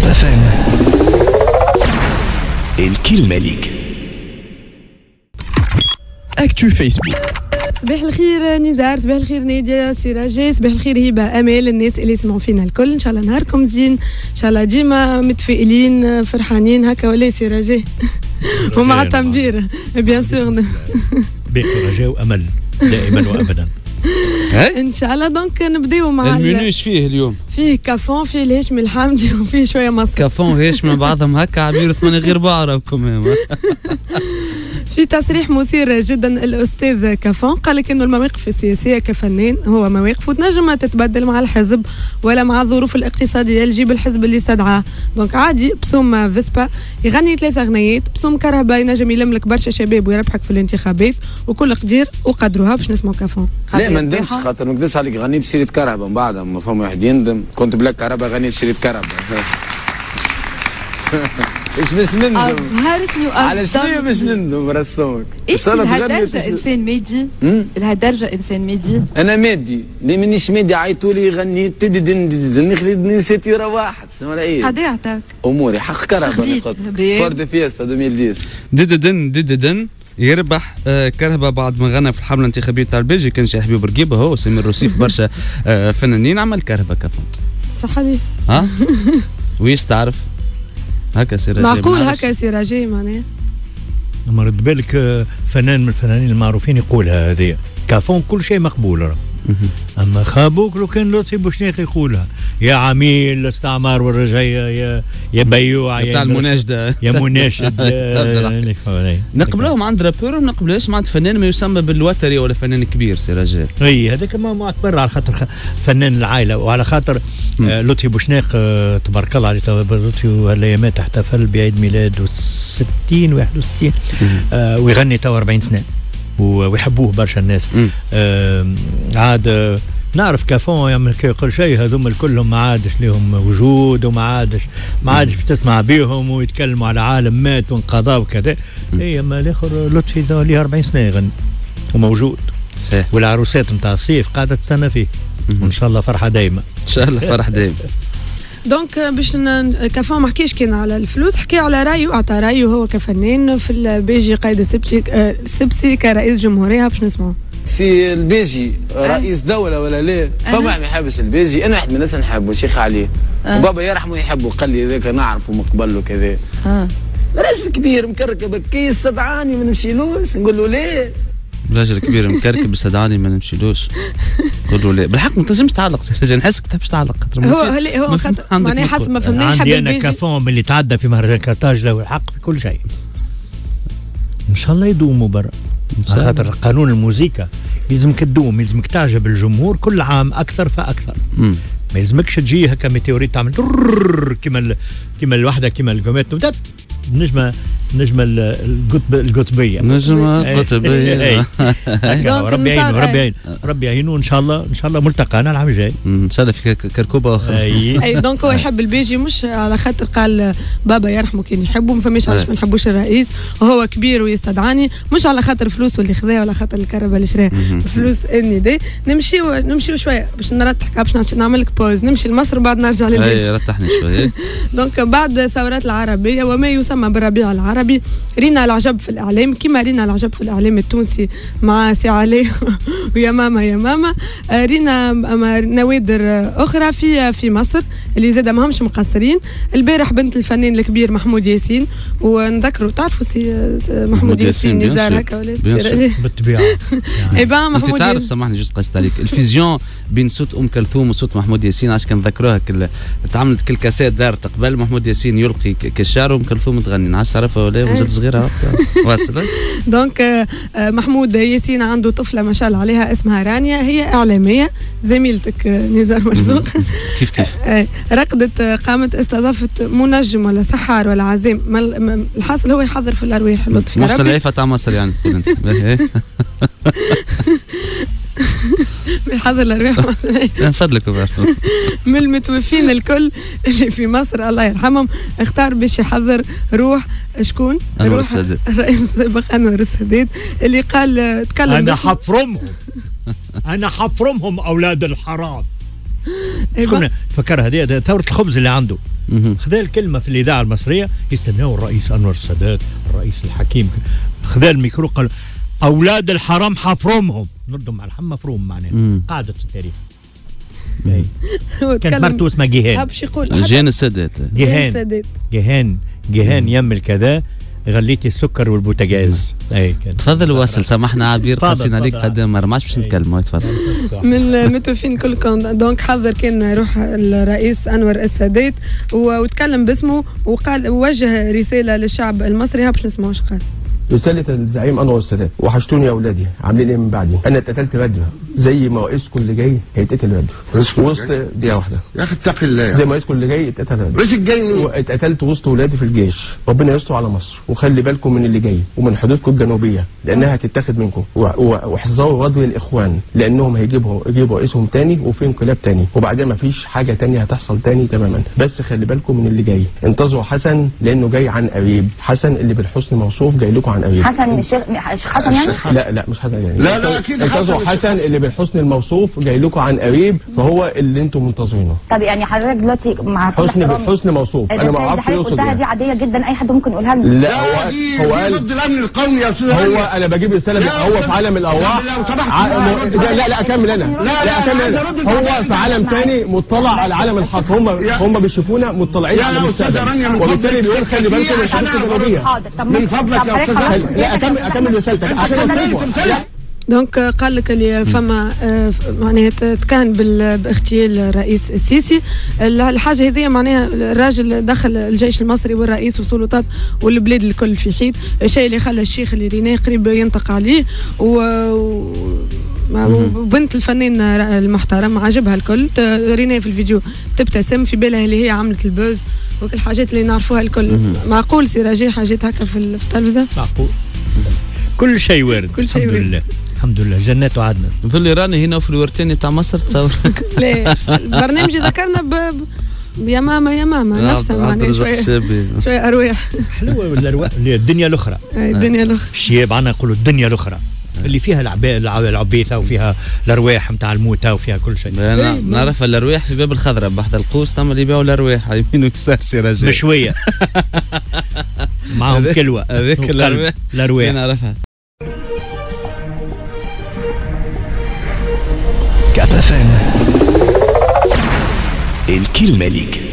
FM. الكلمة ليك. اكتو فيسبوك. صباح الخير نزار، صباح الخير نادية، سراجي، صباح الخير هبة، امال، الناس اللي يسمعوا فينا الكل. ان شاء الله نهاركم زين، ان شاء الله ديما متفائلين فرحانين هكا ولا سراجي ومع تنبير بيان سور باقي رجاء وامل دائما وابدا. ان شاء الله. دونك نبداو مع المنيوش فيه اليوم، فيه كافون، فيه الهاشمي الحامدي، وفيه شويه مصر. كافون وهاشمي بعضهم هكا عبير ثمانية غير بعرفكم. في تصريح مثير جدا الأستاذ كافون قال لك إنه المواقف السياسية كفنان هو مواقف وتنجم تتبدل مع الحزب ولا مع الظروف الاقتصادية اللي يجيب الحزب اللي استدعاه. دونك عادي بسوم فيسبا يغني 3 أغنيات، بسوم كرهبة ينجم يلملك برشا شباب ويربحك في الانتخابات، وكل قدير وقدروها. باش نسمعوا كافون. لا ما ندمش، خاطر ما نكذبش عليك، غنيت شريط كرهبة من بعدها ما فما واحد يندم، كنت بلاك كهرباء غنيت شريط كرهبة. ايش باش نندم؟ أبهرتني على شنو باش نندم برسمك؟ ايش لهالدرجة انسان مادي؟ لهالدرجة انسان مادي؟ انا مادي، ليه مانيش مادي؟ عيطوا لي غنيت تددن خليت نسيت يورا واحد، شنو رايك؟ قد ايه عطاك؟ اموري حق كرهبة فورد فيستا 2010 دددن يربح كرهبة بعد ما غنى في الحملة الانتخابية تاع البلجيك. كان شي حبيب رقيبة هو سمير روسيف برشا فنانين عمل كرهبة كفون. صح عليه. ها؟ ويستعرف هكا سراجي معقول هكا سراجي معناها. لما رد بالك فنان من الفنانين المعروفين يقولها هذه كافون كل شيء مقبول. اما خابوك لو كان لطفي بوشناق يقولها يا عميل الاستعمار والرجاية يا بيوع بتاع المناشدة يا مناشد. نقبلوهم عند رابور ونقبلوش مع فنان ما يسمى بالوتري ولا فنان كبير سراجي. اي هذاك ما معتبر على خاطر فنان العائله، وعلى خاطر لطفي بوشناق تبارك الله عليه. لطفي هالايامات احتفل بعيد ميلاده 60 61 ويغني تو 40 سنه ويحبوه برشا الناس. عاد نعرف كافون يعمل كل شيء، هذوم كلهم ما عادش لهم وجود وما عادش تسمع بيهم ويتكلموا على عالم مات وانقضى وكذا. اي اما الاخر لطفي ليه 40 سنه يغني وموجود، والعروسات نتاع الصيف قاعده تستنى فيه، وان شاء الله فرحه دايما. ان شاء الله فرح دايما. دونك باش كافون ما حكيش كان على الفلوس، حكي على رايه، اعطى رايه هو كفنان في البيجي قايد السبسي كرئيس جمهوريه. باش نسمعوا سي البيجي رئيس دوله ولا لا؟ فما ما يحبش البيجي، انا واحد من الناس نحبه شيخ عليه، وبابا يرحمه يحبه، قال لي ذاك نعرفه من قبل له كذا. راجل كبير مكركب كي استدعاني ما نمشيلوش، نقول له ليه؟ راجل كبير مكركب استدعاني ما نمشيلوش، نقول له ليه؟ بالحق ما تنجمش تعلق سراجي، نحسك ما تحبش تعلق. هو معناها حسب ما فهمني يحب البيجي. عندي انا كافون اللي تعدى في مهرجان كارتاج له الحق في كل شيء. ان شاء الله يدوموا برا، خاطر قانون الموسيقى يلزمك تدوم، يلزمك تعجب الجمهور كل عام اكثر فاكثر. ما يلزمكش تجي هكا ميتيوريت تعمل كيما الوحده كيما القومات نجمه القطبيه ربي يعينه. ان شاء الله ملتقانا العام الجاي ان شاء الله في كركوبه اخرى. اي دونك هو يحب البيجي مش على خاطر قال بابا يرحمه كان يحبه، ما فماش علاش ما نحبوش الرئيس وهو كبير ويستدعاني، مش على خاطر فلوس اللي خذاها ولا خاطر الكهرباء اللي شراها، فلوس اني دي. نمشيو شويه باش نرتحك، باش نعمل لك بوز، نمشي لمصر بعد نرجع للبيجي. اي رتحني شويه. دونك بعد الثورات العربيه وما يسمى بالربيع العربي، رينا العجب في الاعلام كما رينا العجب في الاعلام التونسي مع سي علي ويا ماما يا ماما. رينا نوادر اخرى في مصر اللي زاد ماهمش مقصرين. البارح بنت الفنان الكبير محمود ياسين، ونذكروا تعرفوا سي محمود ياسين نزار هكا ولا بالطبيعه. اي با محمود انت تعرف سامحني جوست قصت عليك الفيزيون بين صوت ام كلثوم وصوت محمود ياسين، عشان كنذكروها تعملت كل كاسات دارت قبل محمود ياسين يلقي كشار وام كلثوم تغني، نعرفش تعرفها ولا مازالت صغيره واصله. دونك محمود ياسين عنده طفله ما شاء الله عليها اسمها رانيا، هي اعلاميه زميلتك نزار مرزوق. كيف رقدت قامت استضافت منجم ولا سحار ولا عزيم، الحاصل هو يحضر في الارواح. لطفي محسن العيفه تاع مصر يعني تقول انت. بيحضر الارواح من فضلك. من المتوفين الكل اللي في مصر الله يرحمهم، اختار باش يحضر روح شكون؟ انور السادات، الرئيس السابق انور السادات، اللي قال تكلم انا حفرمهم اولاد الحرام. شكون تفكر هذه ثورة الخبز اللي عنده خذا الكلمة في الإذاعة المصرية يستناو الرئيس أنور السادات الرئيس الحكيم خذا الميكرو قال أولاد الحرام حفرومهم نردهم على الحم مفروم معناها قاعدة في التاريخ كانت مرته اسمها جيهان جيهان السادات جيهان يم كذا غليتي السكر والبوتاجاز تفضل واصل سامحنا عبير قاسينا عليك قدام مرة ما عادش باش نتكلموا تفضل من متوفين كلكم دونك حضر كان روح الرئيس انور السادات وتكلم باسمه وقال وجه رساله للشعب المصري باش نسمعوا ايش قال. رسالة الزعيم أنور السادات وحشتوني يا أولادي عاملين إيه من بعدي؟ أنا اتقتلت بدري زي ما رئيسكم اللي جاي هيتقتل بدري وسط دقيقة واحدة يا أخي اتقي الله زي ما رئيسكم اللي جاي اتقتل بدري رئيس الجاي مين؟ واتقتلت وسط ولادي في الجيش ربنا يستر على مصر وخلي بالكم من اللي جاي ومن حدودكم الجنوبية لأنها هتتاخد منكم واحذروا رضي الإخوان لأنهم هيجيبوا رئيسهم تاني وفي انقلاب تاني وبعدين مفيش حاجة تانية هتحصل تاني تماما بس خلي بالكم من اللي جاي انتظروا حسن لأنه جاي عن قريب حسن اللي بالحسن موصوف جاي لكم عن قريب حسن حسن يعني؟ لا مش حسن يعني لا اكيد حسن اللي بالحسن الموصوف جاي لكم عن قريب فهو اللي انتم منتظرينه. طب يعني حضرتك دلوقتي مع حسن بالحسن موصوف انا ما اعرفش يقصد ايه دي عاديه جدا اي حد ممكن يقولها لنا. لا هو قال ضد الامن القومي يا استاذ هو انا بجيب رساله هو في عالم الارواح لا اكمل انا لا اكمل انا هو في عالم ثاني مطلع على عالم الحق هم بيشوفونا مطلعين على المستقبل وبالتالي بيقول خلي بالكم من الحدود الجنوبيه من فضلك يا استاذ لا اكمل رسالتك عشان دونك قال لك اللي فما معناها تكهن باغتيال الرئيس السيسي الحاجه هذه معناها الراجل دخل الجيش المصري والرئيس والسلطات والبلاد الكل في حيط الشيء اللي خلى الشيخ اللي ريناه قريب ينطق عليه وبنت الفنان المحترم عجبها الكل ريناه في الفيديو تبتسم في بالها اللي هي عملت البوز وكل الحاجات اللي نعرفوها الكل معقول سي راجي حاجات هكا في التلفزه معقول كل شيء وارد الحمد لله الحمد لله جنات وعدنا في الايراني هنا وفي الورتاني بتاع مصر تصور لا البرنامج ذكرنا يا ماما نفسها معناها شويه ارواح حلوه الارواح الدنيا الاخرى الدنيا الاخرى الشياب عنا يقولوا الدنيا الاخرى اللي فيها العبيثه وفيها الارواح نتاع الموتى وفيها كل شيء. انا نعرف الارواح في باب الخضراء بحد القوس تعمل يبيعوا الارواح يمين ويسار سي رجال مشويه معهم كلوه هذيك الارواح نعرفها. كاب اف ام الكلمة ليك.